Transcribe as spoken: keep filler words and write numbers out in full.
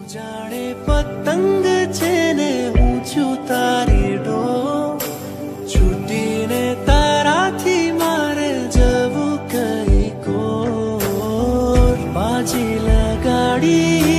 જાણે પતંગ છે ને હું છું તારી ડો છૂટીને તારાથી મારે જવું કઈ કોર બાજી લગાડી